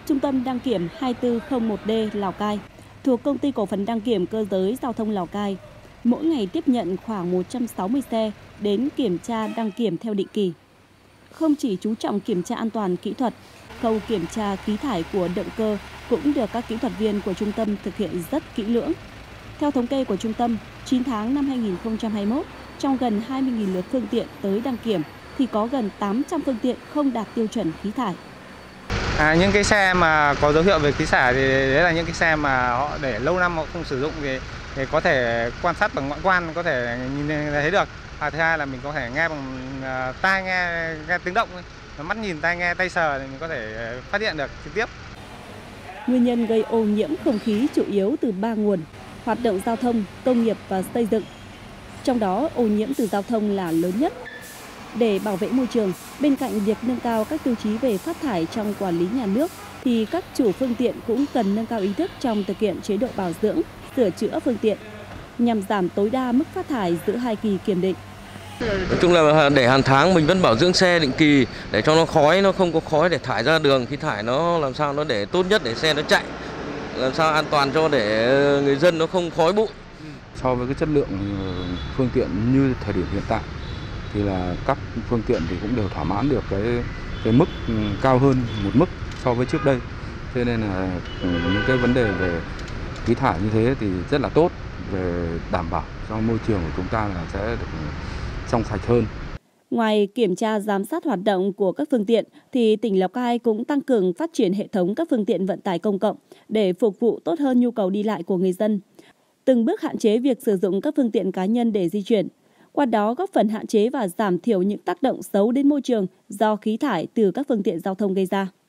Trung tâm đăng kiểm 2401D Lào Cai thuộc Công ty Cổ phần Đăng kiểm Cơ giới Giao thông Lào Cai mỗi ngày tiếp nhận khoảng 160 xe đến kiểm tra đăng kiểm theo định kỳ. Không chỉ chú trọng kiểm tra an toàn kỹ thuật, khâu kiểm tra khí thải của động cơ cũng được các kỹ thuật viên của trung tâm thực hiện rất kỹ lưỡng. Theo thống kê của trung tâm, 9 tháng năm 2021, trong gần 20.000 lượt phương tiện tới đăng kiểm thì có gần 800 phương tiện không đạt tiêu chuẩn khí thải. Những cái xe mà có dấu hiệu về khí xả thì đấy là những cái xe mà họ để lâu năm họ không sử dụng thì có thể quan sát bằng ngoại quan có thể nhìn thấy được. Thứ hai là mình có thể nghe bằng tai, nghe tiếng động, mắt nhìn tai nghe tay sờ thì mình có thể phát hiện được trực tiếp. Nguyên nhân gây ô nhiễm không khí chủ yếu từ 3 nguồn: hoạt động giao thông, công nghiệp và xây dựng. Trong đó ô nhiễm từ giao thông là lớn nhất. Để bảo vệ môi trường, bên cạnh việc nâng cao các tiêu chí về phát thải trong quản lý nhà nước, thì các chủ phương tiện cũng cần nâng cao ý thức trong thực hiện chế độ bảo dưỡng, sửa chữa phương tiện, nhằm giảm tối đa mức phát thải giữa hai kỳ kiểm định. Nói chung là để hàng tháng mình vẫn bảo dưỡng xe định kỳ để cho nó không có khói để thải ra đường, khi thải nó làm sao nó để tốt nhất để xe nó chạy, làm sao an toàn cho để người dân nó không khói bụi. So với cái chất lượng phương tiện như thời điểm hiện tại thì là các phương tiện thì cũng đều thỏa mãn được cái mức cao hơn một mức so với trước đây. Cho nên là những cái vấn đề về khí thải như thế thì rất là tốt, về đảm bảo cho môi trường của chúng ta là sẽ được trong sạch hơn. Ngoài kiểm tra giám sát hoạt động của các phương tiện thì tỉnh Lào Cai cũng tăng cường phát triển hệ thống các phương tiện vận tải công cộng để phục vụ tốt hơn nhu cầu đi lại của người dân, từng bước hạn chế việc sử dụng các phương tiện cá nhân để di chuyển. Qua đó góp phần hạn chế và giảm thiểu những tác động xấu đến môi trường do khí thải từ các phương tiện giao thông gây ra.